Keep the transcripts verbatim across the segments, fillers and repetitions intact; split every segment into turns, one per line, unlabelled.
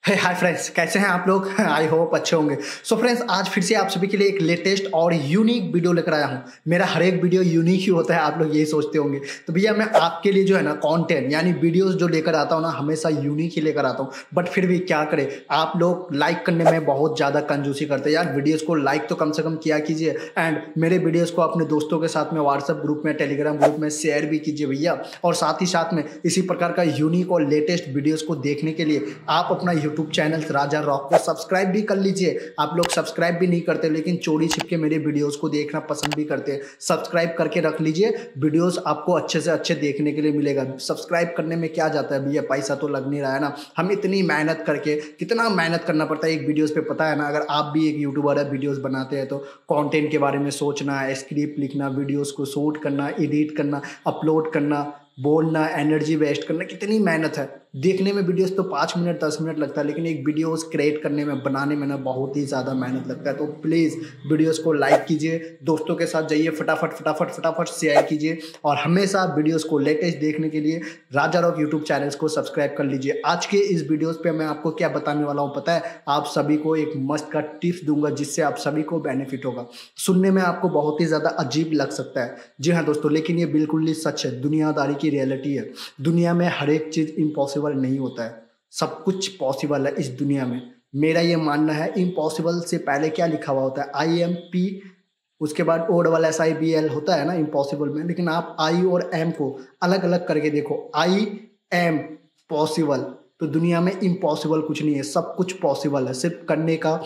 हे hi friends, कैसे हैं आप लोग? आई होप अच्छे होंगे। सो फ्रेंड्स, आज फिर से आप सभी के लिए एक लेटेस्ट और यूनिक वीडियो लेकर आया हूं। मेरा हर एक वीडियो यूनिक ही होता है, आप लोग यही सोचते होंगे। तो भैया मैं आपके लिए जो है ना कंटेंट यानी वीडियोस जो लेकर आता हूं ना, हमेशा यूनिक ही लेकर आता हूं। बट फिर भी क्या करें, आप लोग लाइक करने में बहुत ज़्यादा कंजूसी करते हैं। यार वीडियोज़ को लाइक तो कम से कम किया कीजिए, एंड मेरे वीडियोज़ को अपने दोस्तों के साथ में व्हाट्सएप ग्रुप में, टेलीग्राम ग्रुप में शेयर भी कीजिए भैया। और साथ ही साथ में इसी प्रकार का यूनिक और लेटेस्ट वीडियोज़ को देखने के लिए आप अपना यूट्यूब चैनल राजा रॉक को सब्सक्राइब भी कर लीजिए। आप लोग सब्सक्राइब भी नहीं करते, लेकिन चोरी छिपके मेरे वीडियोस को देखना पसंद भी करते हैं। सब्सक्राइब करके रख लीजिए, वीडियोस आपको अच्छे से अच्छे देखने के लिए मिलेगा। सब्सक्राइब करने में क्या जाता है भैया, पैसा तो लग नहीं रहा है ना। हम इतनी मेहनत करके, कितना मेहनत करना पड़ता है एक वीडियोस पे, पता है ना। अगर आप भी एक यूट्यूबर है, वीडियोस बनाते हैं, तो कंटेंट के बारे में सोचना, स्क्रिप्ट लिखना, वीडियोस को शूट करना, एडिट करना, अपलोड करना, बोलना, एनर्जी वेस्ट करना, कितनी मेहनत है। देखने में वीडियोस तो पाँच मिनट दस मिनट लगता है, लेकिन एक वीडियोस क्रिएट करने में, बनाने में ना बहुत ही ज़्यादा मेहनत लगता है। तो प्लीज़ वीडियोस को लाइक कीजिए, दोस्तों के साथ जाइए, फटाफट फटाफट फटाफट शेयर कीजिए, और हमेशा वीडियोस को लेटेस्ट देखने के लिए राजा रॉक यूट्यूब चैनल्स को सब्सक्राइब कर लीजिए। आज के इस वीडियोज़ पर मैं आपको क्या बताने वाला हूँ पता है? आप सभी को एक मस्त का टिप्स दूंगा, जिससे आप सभी को बेनिफिट होगा। सुनने में आपको बहुत ही ज़्यादा अजीब लग सकता है, जी हाँ दोस्तों, लेकिन ये बिल्कुल ही सच है, दुनियादारी की रियलिटी है। दुनिया में हर एक चीज़ इम्पॉसिबल नहीं होता है, सब कुछ पॉसिबल है इस दुनिया में। मेरा ये मानना है, इम्पॉसिबल से पहले क्या लिखा हुआ होता है? आई एम पी, उसके बाद O double S I B L होता है ना इम्पॉसिबल में। लेकिन आप आई और एम को अलग अलग करके देखो, आई एम पॉसिबल। तो दुनिया में इम्पॉसिबल कुछ नहीं है, सब कुछ पॉसिबल है। सिर्फ करने का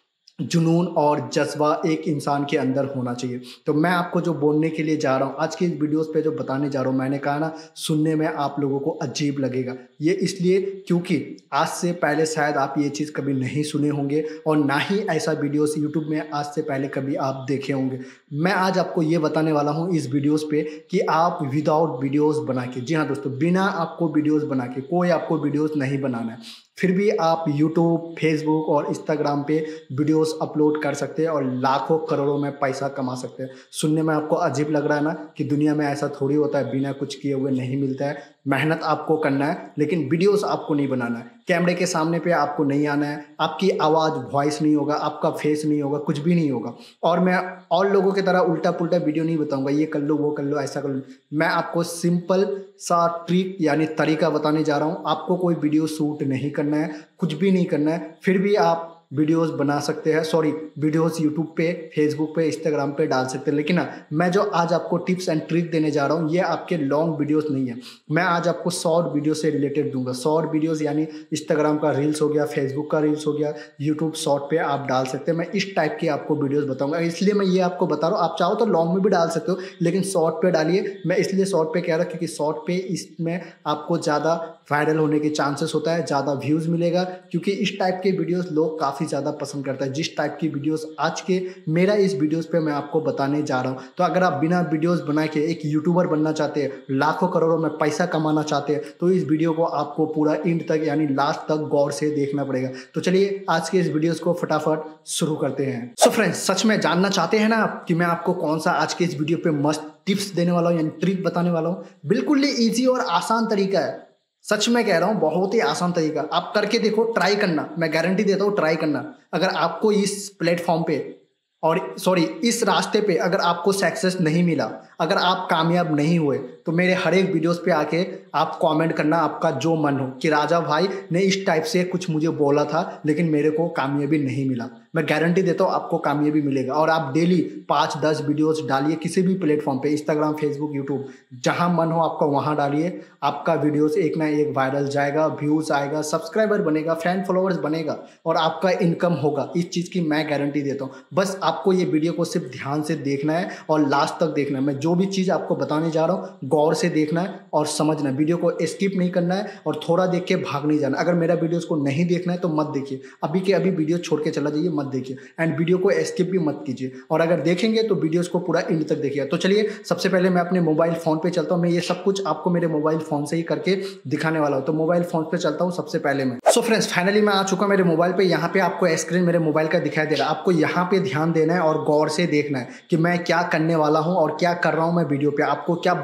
जुनून और जज्बा एक इंसान के अंदर होना चाहिए। तो मैं आपको जो बोलने के लिए जा रहा हूँ आज की इस वीडियोस पे, जो बताने जा रहा हूँ, मैंने कहा ना, सुनने में आप लोगों को अजीब लगेगा। ये इसलिए क्योंकि आज से पहले शायद आप ये चीज़ कभी नहीं सुने होंगे, और ना ही ऐसा वीडियोस यूट्यूब में आज से पहले कभी आप देखे होंगे। मैं आज आपको ये बताने वाला हूँ इस वीडियोज़ पे कि आप विदाउट वीडियोज़ बना के, जी हाँ दोस्तों, बिना आपको वीडियोज़ बना के, कोई आपको वीडियोज़ नहीं बनाना है, फिर भी आप यूट्यूब, फेसबुक और इंस्टाग्राम पे वीडियोस अपलोड कर सकते हैं और लाखों करोड़ों में पैसा कमा सकते हैं। सुनने में आपको अजीब लग रहा है ना, कि दुनिया में ऐसा थोड़ी होता है, बिना कुछ किए हुए नहीं मिलता है। मेहनत आपको करना है, लेकिन वीडियोस आपको नहीं बनाना है। कैमरे के सामने पे आपको नहीं आना है, आपकी आवाज़, वॉइस नहीं होगा, आपका फेस नहीं होगा, कुछ भी नहीं होगा। और मैं और लोगों की तरह उल्टा पुल्टा वीडियो नहीं बताऊंगा, ये कर लो, वो कर लो, ऐसा कर लो। मैं आपको सिंपल सा ट्रिक यानी तरीका बताने जा रहा हूँ। आपको कोई वीडियो शूट नहीं करना है, कुछ भी नहीं करना है, फिर भी आप वीडियोस बना सकते हैं। सॉरी, वीडियोस यूट्यूब पे, फेसबुक पे, इंस्टाग्राम पे डाल सकते हैं। लेकिन ना, मैं जो आज आपको टिप्स एंड ट्रिक देने जा रहा हूँ, ये आपके लॉन्ग वीडियोस नहीं है। मैं आज आपको शॉर्ट वीडियो से रिलेटेड दूंगा। शॉर्ट वीडियोस यानी इंस्टाग्राम का रील्स हो गया, फेसबुक का रील्स हो गया, यूट्यूब शॉर्ट पे आप डाल सकते हैं। मैं इस टाइप की आपको वीडियोस बताऊंगा, इसलिए मैं ये आपको बता रहा हूँ। आप चाहो तो लॉन्ग में भी डाल सकते हो, लेकिन शॉर्ट पे डालिए। मैं इसलिए शॉर्ट पे कह रहा हूँ क्योंकि शॉर्ट पे इसमें आपको ज़्यादा वायरल होने के चांसेस होता है, ज़्यादा व्यूज़ मिलेगा, क्योंकि इस टाइप के वीडियोस लोग काफ़ी ज़्यादा पसंद करता है। जिस टाइप की वीडियोस आज के मेरा इस वीडियोस पे मैं आपको बताने जा रहा हूँ। तो अगर आप बिना वीडियोस बना के एक यूट्यूबर बनना चाहते हैं, लाखों करोड़ों में पैसा कमाना चाहते हैं, तो इस वीडियो को आपको पूरा एंड तक यानी लास्ट तक गौर से देखना पड़ेगा। तो चलिए आज के इस वीडियोस को फटाफट शुरू करते हैं। सो फ्रेंड्स, सच में जानना चाहते हैं ना आप कि मैं आपको कौन सा आज के इस वीडियो पे मस्त टिप्स देने वाला हूँ, यानी ट्रिक बताने वाला हूँ। बिल्कुल ही ईजी और आसान तरीका है, सच में कह रहा हूँ, बहुत ही आसान तरीका। आप करके देखो, ट्राई करना, मैं गारंटी देता हूँ, ट्राई करना। अगर आपको इस प्लेटफॉर्म पे और सॉरी इस रास्ते पे अगर आपको सक्सेस नहीं मिला, अगर आप कामयाब नहीं हुए, तो मेरे हर एक वीडियोस पे आके आप कमेंट करना, आपका जो मन हो, कि राजा भाई ने इस टाइप से कुछ मुझे बोला था, लेकिन मेरे को कामयाबी नहीं मिला। मैं गारंटी देता हूँ आपको कामयाबी मिलेगा। और आप डेली पाँच दस वीडियोस डालिए, किसी भी प्लेटफॉर्म पे, इंस्टाग्राम, फेसबुक, यूट्यूब, जहाँ मन हो आपका वहाँ डालिए। आपका वीडियोस एक ना एक वायरल जाएगा, व्यूज़ आएगा, सब्सक्राइबर बनेगा, फैन फॉलोअर्स बनेगा, और आपका इनकम होगा। इस चीज़ की मैं गारंटी देता हूँ। बस आपको ये वीडियो को सिर्फ ध्यान से देखना है और लास्ट तक देखना है। मैं जो भी चीज़ आपको बताने जा रहा हूँ, गौर से देखना है और समझना है। वीडियो को स्किप नहीं करना है और थोड़ा देख के भाग नहीं जाना। अगर मेरा वीडियोस को नहीं देखना है तो मत देखिए, अभी के अभी वीडियो छोड़ के चला जाइए, मत देखिए। एंड वीडियो को स्किप भी मत कीजिए, और अगर देखेंगे तो वीडियोस को पूरा एंड तक देखिए। तो चलिए, सबसे पहले मैं अपने मोबाइल फ़ोन पे चलता हूँ। मैं ये सब कुछ आपको मेरे मोबाइल फ़ोन से ही करके दिखाने वाला हूँ। तो मोबाइल फ़ोन पे चलता हूँ सबसे पहले मैं। सो फ्रेंड्स, फाइनली मैं आ चुका मेरे मोबाइल पे। यहाँ पे आपको स्क्रीन मेरे मोबाइल का दिखाई दे रहा है। आपको यहाँ पे ध्यान देना है और गौर से देखना है कि मैं क्या करने वाला हूँ और क्या कर रहा हूँ मैं वीडियो पे, आपको क्या बताने की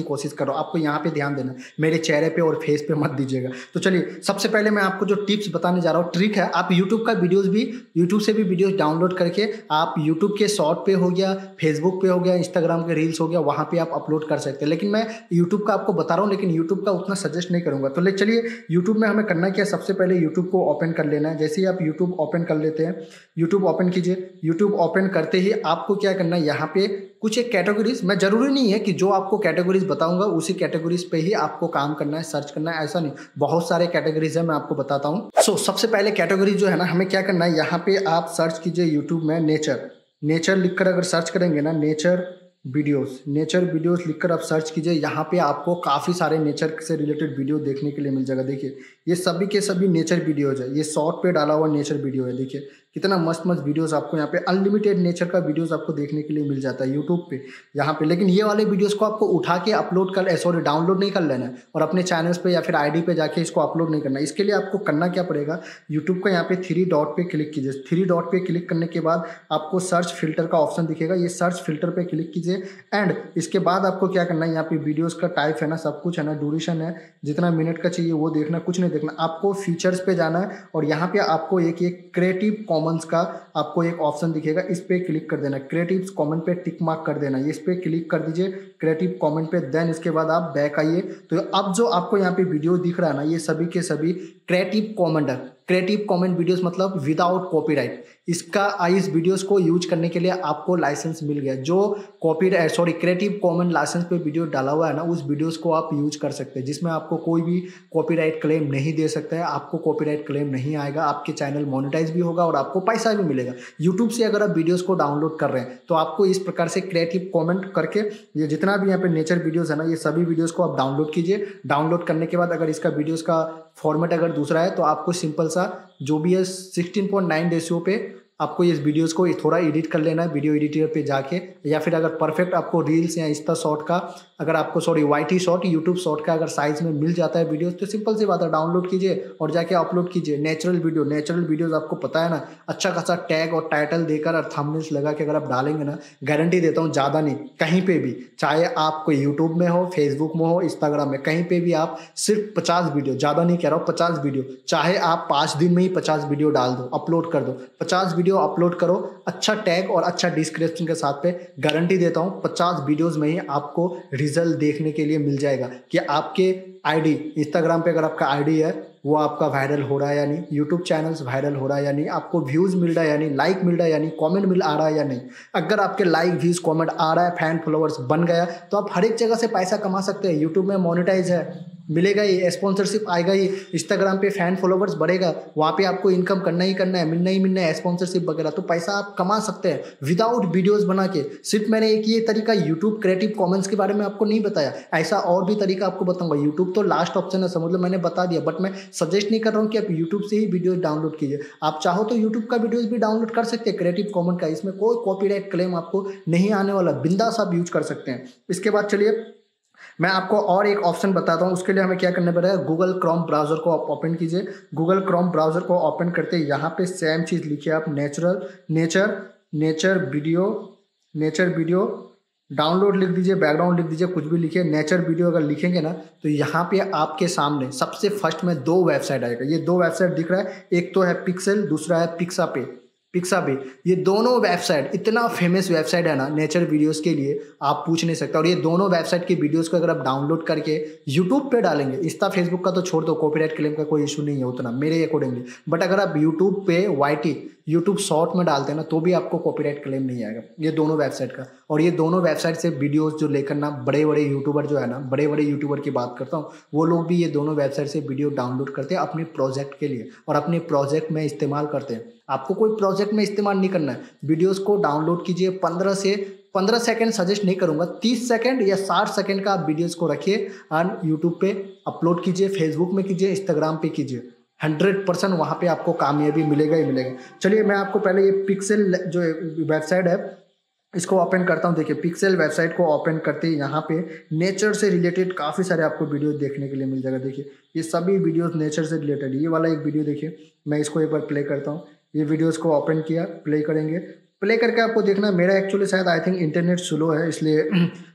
कोशिश कर रहा हूँ। आपको यहाँ पे ध्यान देना, मेरे चेहरे पे और फेस पे मत दीजिएगा। तो चलिए सबसे पहले मैं आपको जो टिप्स बताने जा रहा हूँ, ट्रिक है, आप यूट्यूब का वीडियोज़ भी यूट्यूब से भी वीडियोज़ डाउनलोड करके आप यूट्यूब के शॉर्ट पे हो गया, फेसबुक पे हो गया, इंस्टाग्राम के रील्स हो गया, वहाँ पे आप अपलोड कर सकते हैं। लेकिन मैं यूट्यूब का आपको बता रहा हूँ, लेकिन यूट्यूब का उतना सजेस्ट नहीं करूँगा। तो ले चलिए यूट्यूब में हमें करना क्या, सबसे पहले यूट्यूब को ओपन कर लेना है। जैसे ही आप यूट्यूब ओपन कर लेते हैं, यूट्यूब ओपन कीजिए। यूट्यूब ओपन करते ही आपको क्या करना है, यहाँ पे कुछ एक कैटेगरीज, मैं जरूरी नहीं है कि जो आपको कैटेगरीज बताऊंगा उसी कैटेगरीज पे ही आपको काम करना है, सर्च करना है, ऐसा नहीं, बहुत सारे कैटेगरीज है, मैं आपको बताता हूँ। सो so, सबसे पहले कैटेगरी जो है ना, हमें क्या करना है, यहाँ पे आप सर्च कीजिए यूट्यूब में नेचर। नेचर लिखकर अगर सर्च करेंगे ना, नेचर वीडियोस, नेचर वीडियोस लिखकर आप सर्च कीजिए। यहाँ पे आपको काफ़ी सारे नेचर से रिलेटेड वीडियो देखने के लिए मिल जाएगा। देखिए ये सभी के सभी नेचर वीडियोज है, ये शॉर्ट पे डाला हुआ नेचर वीडियो है। देखिए कितना मस्त मस्त वीडियोस आपको यहाँ पे अनलिमिटेड नेचर का वीडियोस आपको देखने के लिए मिल जाता है यूट्यूब पे यहाँ पे। लेकिन ये वाले वीडियोस को आपको उठा के अपलोड कर सॉरी डाउनलोड नहीं कर लेना है और अपने चैनल्स पे या फिर आईडी पे जाके इसको अपलोड नहीं करना है। इसके लिए आपको करना क्या पड़ेगा, यूट्यूब का यहाँ पे थ्री डॉट पे क्लिक कीजिए। थ्री डॉट पे क्लिक करने के बाद आपको सर्च फिल्टर का ऑप्शन दिखेगा, ये सर्च फिल्टर पे क्लिक कीजिए। एंड इसके बाद आपको क्या करना है, यहाँ पे वीडियोस का टाइप है ना, सब कुछ है ना, ड्यूरेशन है, जितना मिनट का चाहिए वो देखना, कुछ नहीं देखना। आपको फीचर्स पे जाना है और यहाँ पे आपको एक एक क्रिएटिव कॉमन्स का आपको एक ऑप्शन दिखेगा, इस पे क्लिक कर देना। क्रिएटिव कमेंट पे टिक मार्क कर देना, इस पे क्लिक कर दीजिए क्रिएटिव कमेंट पे। देन इसके बाद आप बैक आइए। तो अब जो आपको यहाँ पे वीडियो दिख रहा है ना, ये सभी के सभी क्रिएटिव कमेंट है। क्रिएटिव कमेंट वीडियोस मतलब विदाउट कॉपीराइट। इसका इस वीडियोस को यूज करने के लिए आपको लाइसेंस मिल गया। जो copyright sorry creative common license पे वीडियो डाला हुआ है ना, उस वीडियोस को आप यूज कर सकते हैं, जिसमें आपको कोई भी कॉपीराइट क्लेम नहीं दे सकता है। आपको कॉपीराइट क्लेम नहीं आएगा, आपके चैनल मोनेटाइज भी होगा और आपको पैसा भी मिलेगा यूट्यूब से। अगर आप वीडियोस को डाउनलोड कर रहे हैं तो आपको इस प्रकार से क्रिएटिव कॉमेंट करके ये जितना भी यहाँ पे नेचर वीडियोस है ना, ये सभी वीडियोस को आप डाउनलोड कीजिए। डाउनलोड करने के बाद अगर इसका वीडियोस का फॉर्मेट अगर दूसरा है तो आपको सिंपल सा जो भी है सिक्सटीन पॉइंट नाइन रेशियो पे आपको इस वीडियोस को थोड़ा एडिट कर लेना है वीडियो एडिटर पे जाके, या फिर अगर परफेक्ट आपको रील्स या इंस्टा शॉर्ट का अगर आपको sorry YT short YouTube short का अगर साइज में मिल जाता है वीडियोस, तो सिंपल सी बात है, डाउनलोड कीजिए और जाके अपलोड कीजिए। नेचुरल वीडियो नेचुरल वीडियोस आपको पता है ना, अच्छा खासा टैग और टाइटल देकर और थंबनेल्स लगा के अगर आप डालेंगे ना, गारंटी देता हूँ ज़्यादा नहीं, कहीं पे भी, चाहे आप कोई यूट्यूब में हो, फेसबुक में हो, इंस्टाग्राम में, कहीं पे भी आप सिर्फ पचास वीडियो, ज़्यादा नहीं कह रहा हूँ, पचास वीडियो, चाहे आप पाँच दिन में ही पचास वीडियो डाल दो, अपलोड कर दो, पचास वीडियो अपलोड करो अच्छा टैग और अच्छा डिस्क्रिप्शन के साथ पे, गारंटी देता हूँ पचास वीडियोस में ही आपको रिजल्ट देखने के लिए मिल जाएगा कि आपके आईडी इंस्टाग्राम पे अगर आपका आईडी है वो आपका वायरल हो रहा है या नहीं, यूट्यूब चैनल्स वायरल हो रहा है या नहीं, आपको व्यूज़ मिल रहा है या नहीं, लाइक मिल रहा है या नहीं, कमेंट मिल आ रहा है या नहीं। अगर आपके लाइक व्यूज़ कमेंट आ रहा है, फैन फॉलोअर्स बन गया, तो आप हर एक जगह से पैसा कमा सकते हैं। यूट्यूब में मोनेटाइज है, मिलेगा ही, स्पॉन्सरशिप आएगा ही, इंस्टाग्राम पे फैन फॉलोवर्स बढ़ेगा, वहाँ पे आपको इनकम करना ही करना है, मिलना ही मिलना है, स्पॉन्सरशिप वगैरह, तो पैसा आप कमा सकते हैं विदाउट वीडियोस बना के। सिर्फ मैंने एक ये तरीका यूट्यूब क्रिएटिव कॉमन्स के बारे में आपको नहीं बताया, ऐसा और भी तरीका आपको बताऊंगा। यूट्यूब तो लास्ट ऑप्शन है, समझ लो मैंने बता दिया, बट मैं सजेस्ट नहीं कर रहा हूँ कि आप यूट्यूब से ही वीडियो डाउनलोड कीजिए। आप चाहो तो यूट्यूब का वीडियोज भी डाउनलोड कर सकते हैं क्रिएटिव कॉमन का, इसमें कोई कॉपीराइट क्लेम आपको नहीं आने वाला, बिंदास आप यूज कर सकते हैं। इसके बाद चलिए मैं आपको और एक ऑप्शन बताता हूँ, उसके लिए हमें क्या करना पड़ेगा, गूगल क्रोम ब्राउजर को आप ओपन कीजिए। गूगल क्रोम ब्राउजर को ओपन करते यहाँ पे सेम चीज़ लिखिए आप, natural nature nature video nature video download लिख दीजिए, बैकग्राउंड लिख दीजिए, कुछ भी लिखिए, नेचर वीडियो अगर लिखेंगे ना तो यहाँ पे आपके सामने सबसे फर्स्ट में दो वेबसाइट आएगा। ये दो वेबसाइट दिख रहा है, एक तो है पिक्सेल, दूसरा है पिक्सापे पिक्साबे। ये दोनों वेबसाइट इतना फेमस वेबसाइट है ना नेचर वीडियोस के लिए, आप पूछ नहीं सकते। और ये दोनों वेबसाइट के वीडियोस को अगर आप डाउनलोड करके यूट्यूब पे डालेंगे, इंस्टा फेसबुक का तो छोड़ दो, कॉपीराइट क्लेम का कोई इशू नहीं है उतना मेरे अकॉर्डिंगली, बट अगर आप यूट्यूब पे वाईटी यूट्यूब शॉर्ट में डालते हैं ना तो भी आपको कॉपीराइट क्लेम नहीं आएगा, ये दोनों वेबसाइट का। और ये दोनों वेबसाइट से वीडियोस जो लेकर ना बड़े बड़े यूट्यूबर जो है ना, बड़े बड़े यूट्यूबर की बात करता हूँ, वो लोग भी ये दोनों वेबसाइट से वीडियो डाउनलोड करते हैं अपने प्रोजेक्ट के लिए और अपने प्रोजेक्ट में इस्तेमाल करते हैं। आपको कोई प्रोजेक्ट में इस्तेमाल नहीं करना है, वीडियोस को डाउनलोड कीजिए, पंद्रह से पंद्रह सेकंड सजेस्ट नहीं करूंगा, तीस सेकंड या साठ सेकंड का आप वीडियोस को रखिए और यूट्यूब पे अपलोड कीजिए, फेसबुक में कीजिए, इंस्टाग्राम पे कीजिए, हंड्रेड परसेंट वहाँ पे आपको कामयाबी मिलेगा ही मिलेगा। चलिए मैं आपको पहले ये पिक्सेल जो वेबसाइट है इसको ओपन करता हूँ। देखिए पिक्सेल वेबसाइट को ओपन करते ही यहाँ पे नेचर से रिलेटेड काफ़ी सारे आपको वीडियो देखने के लिए मिल जाएगा। देखिए ये सभी वीडियोस नेचर से रिलेटेड, ये वाला एक वीडियो देखिए, मैं इसको एक बार प्ले करता हूँ। ये वीडियोस को ओपन किया, प्ले करेंगे, प्ले करके आपको देखना है, मेरा एक्चुअली शायद आई थिंक इंटरनेट स्लो है इसलिए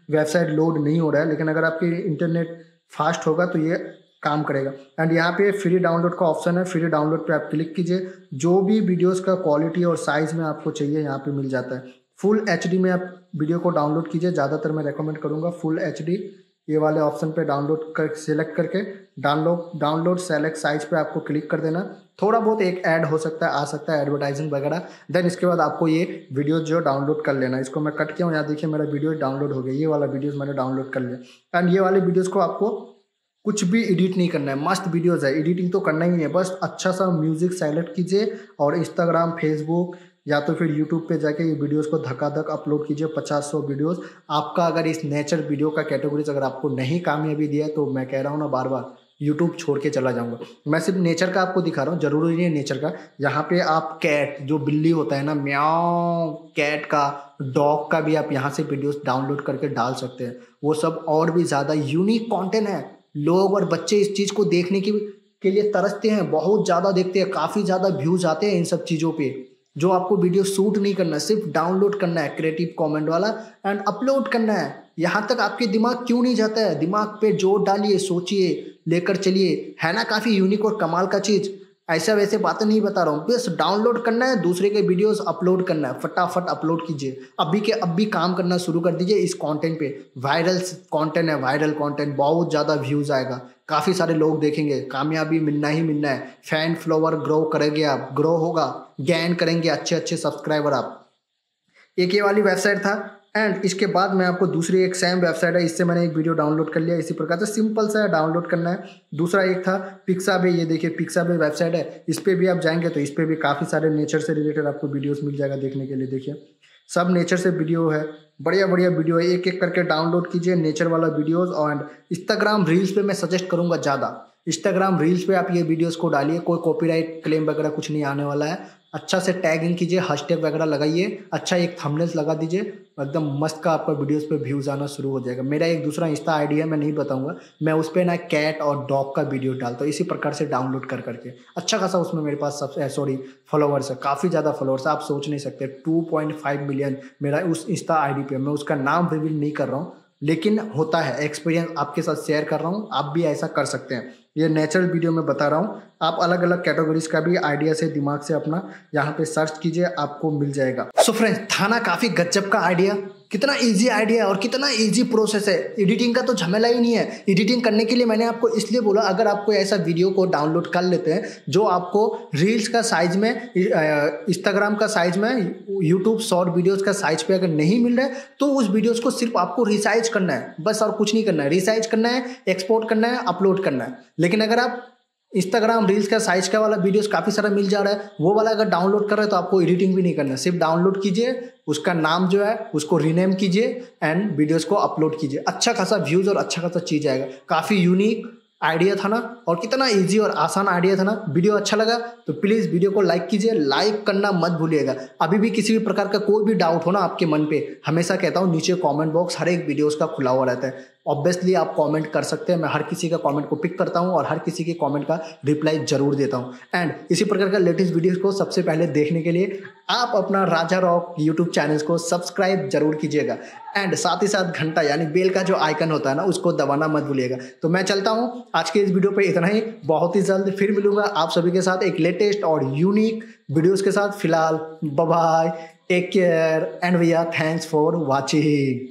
वेबसाइट लोड नहीं हो रहा है, लेकिन अगर आपकी इंटरनेट फास्ट होगा तो ये काम करेगा। एंड यहाँ पे फ्री डाउनलोड का ऑप्शन है, फ्री डाउनलोड पे आप क्लिक कीजिए, जो भी वीडियोस का क्वालिटी और साइज़ में आपको चाहिए यहाँ पे मिल जाता है। फुल एच डी में आप वीडियो को डाउनलोड कीजिए, ज़्यादातर मैं रेकमेंड करूँगा फुल एच डी, ये वाले ऑप्शन पे डाउनलोड कर सेलेक्ट करके डाउनलोड डाउनलोड सेलेक्ट साइज पे आपको क्लिक कर देना। थोड़ा बहुत एक ऐड हो सकता है, आ सकता है एडवर्टाइजिंग वगैरह, देन इसके बाद आपको ये वीडियो जो डाउनलोड कर लेना। इसको मैं कट किया हूँ, यहाँ देखिए मेरा वीडियो डाउनलोड हो गया, ये वाला वीडियोस मैंने डाउनलोड कर लिया। एंड ये वाले वीडियोज़ को आपको कुछ भी एडिट नहीं करना है, मस्त वीडियोज़ है, एडिटिंग तो करना ही नहीं है, बस अच्छा सा म्यूजिक सेलेक्ट कीजिए और इंस्टाग्राम, फेसबुक या तो फिर यूट्यूब पे जाके ये वीडियोस को धक्का-धक अपलोड कीजिए, पचास सौ वीडियोस। आपका अगर इस नेचर वीडियो का कैटेगरीज अगर आपको नहीं कामयाबी दिया है तो मैं कह रहा हूँ ना बार बार, यूट्यूब छोड़ के चला जाऊँगा। मैं सिर्फ नेचर का आपको दिखा रहा हूँ, जरूरी नहीं है नेचर का। यहाँ पे आप कैट, जो बिल्ली होता है ना, म्याऊं, कैट का, डॉग का भी आप यहाँ से वीडियोस डाउनलोड करके डाल सकते हैं। वो सब और भी ज़्यादा यूनिक कॉन्टेंट है। लोग और बच्चे इस चीज़ को देखने की के लिए तरसते हैं, बहुत ज़्यादा देखते हैं, काफ़ी ज़्यादा व्यूज़ आते हैं इन सब चीज़ों पे। जो आपको वीडियो शूट नहीं करना है, सिर्फ डाउनलोड करना है क्रिएटिव कमेंट वाला एंड अपलोड करना है। यहाँ तक आपके दिमाग क्यों नहीं जाता है? दिमाग पे जोर डालिए, सोचिए, लेकर चलिए, है ना काफ़ी यूनिक और कमाल का चीज़। ऐसा वैसे बातें नहीं बता रहा हूँ, बस डाउनलोड करना है, दूसरे के वीडियोस अपलोड करना है, फटाफट अपलोड कीजिए। अभी के अभी काम करना शुरू कर दीजिए इस कंटेंट पे। वायरल कंटेंट है, वायरल कंटेंट, बहुत ज़्यादा व्यूज़ आएगा, काफ़ी सारे लोग देखेंगे, कामयाबी मिलना ही मिलना है। फैन फॉलोवर ग्रो करेंगे आप, ग्रो होगा, गेन करेंगे अच्छे अच्छे सब्सक्राइबर आप। एक ये वाली वेबसाइट था। एंड इसके बाद मैं आपको दूसरी एक सेम वेबसाइट है, इससे मैंने एक वीडियो डाउनलोड कर लिया, इसी प्रकार से सिंपल सा डाउनलोड करना है। दूसरा एक था पिक्साबे, ये देखिए पिक्साबे वेबसाइट है, इस पर भी आप जाएंगे तो इस पर भी काफ़ी सारे नेचर से रिलेटेड आपको वीडियोस मिल जाएगा देखने के लिए। देखिए सब नेचर से वीडियो है, बढ़िया बढ़िया वीडियो है, एक एक करके डाउनलोड कीजिए नेचर वाला वीडियोज़। और इंस्टाग्राम रील्स पे मैं सजेस्ट करूँगा ज़्यादा, इंस्टाग्राम रील्स पे आप ये वीडियोस को डालिए, कोई कॉपीराइट क्लेम वगैरह कुछ नहीं आने वाला है। अच्छा से टैगिंग कीजिए, हैशटैग वगैरह लगाइए, अच्छा एक थंबनेल्स लगा दीजिए, एकदम मस्त का आपका वीडियोस पे व्यूज़ आना शुरू हो जाएगा। मेरा एक दूसरा इंस्टा आईडी है, मैं नहीं बताऊंगा, मैं उस पर ना कैट और डॉग का वीडियो डालता हूँ, इसी प्रकार से डाउनलोड कर करके। अच्छा खासा उसमें मेरे पास सब सॉरी फॉलोअर्स है, काफ़ी ज़्यादा फॉलोअर्स है, आप सोच नहीं सकते। टू पॉइंट फाइव मिलियन मेरा उस इंस्टा आई डी पे, मैं उसका नाम रिवील नहीं कर रहा हूँ, लेकिन होता है, एक्सपीरियंस आपके साथ शेयर कर रहा हूँ, आप भी ऐसा कर सकते हैं। ये नेचुरल वीडियो में बता रहा हूँ, आप अलग अलग कैटेगरीज का भी आइडिया से दिमाग से अपना यहाँ पे सर्च कीजिए, आपको मिल जाएगा। सो फ्रेंड्स, था ना काफ़ी गजब का आइडिया, कितना इजी आइडिया और कितना इजी प्रोसेस है। एडिटिंग का तो झमेला ही नहीं है। एडिटिंग करने के लिए मैंने आपको इसलिए बोला, अगर आपको ऐसा वीडियो को डाउनलोड कर लेते हैं जो आपको रील्स का साइज में, इंस्टाग्राम का साइज में, यूट्यूब शॉर्ट वीडियोस का साइज पे अगर नहीं मिल रहा है तो उस वीडियोस को सिर्फ आपको रिसाइज करना है, बस और कुछ नहीं करना है। रिसाइज करना है, एक्सपोर्ट करना है, अपलोड करना है। लेकिन अगर आप इंस्टाग्राम रील्स का साइज का वाला वीडियोस काफ़ी सारा मिल जा रहा है, वो वाला अगर डाउनलोड कर रहे हैं तो आपको एडिटिंग भी नहीं करना है, सिर्फ डाउनलोड कीजिए, उसका नाम जो है उसको रीनेम कीजिए एंड वीडियोस को अपलोड कीजिए। अच्छा खासा व्यूज़ और अच्छा खासा चीज़ आएगा। काफ़ी यूनिक आइडिया था ना, और कितना इजी और आसान आइडिया था ना। वीडियो अच्छा लगा तो प्लीज़ वीडियो को लाइक कीजिए, लाइक करना मत भूलिएगा। अभी भी किसी भी प्रकार का कोई भी डाउट हो ना आपके मन पे, हमेशा कहता हूँ नीचे कमेंट बॉक्स हर एक वीडियोस का खुला हुआ रहता है, ऑब्वियसली आप कमेंट कर सकते हैं। मैं हर किसी का कमेंट को पिक करता हूं और हर किसी के कमेंट का रिप्लाई जरूर देता हूं। एंड इसी प्रकार का लेटेस्ट वीडियोस को सबसे पहले देखने के लिए आप अपना राजा रॉक यूट्यूब चैनल को सब्सक्राइब जरूर कीजिएगा एंड साथ ही साथ घंटा यानी बेल का जो आइकन होता है ना, उसको दबाना मत भूलिएगा। तो मैं चलता हूं, आज के इस वीडियो पे इतना ही। बहुत ही जल्द फिर मिलूंगा आप सभी के साथ एक लेटेस्ट और यूनिक वीडियोस के साथ। फिलहाल bye bye, take care and भैया थैंक्स फॉर वॉचिंग।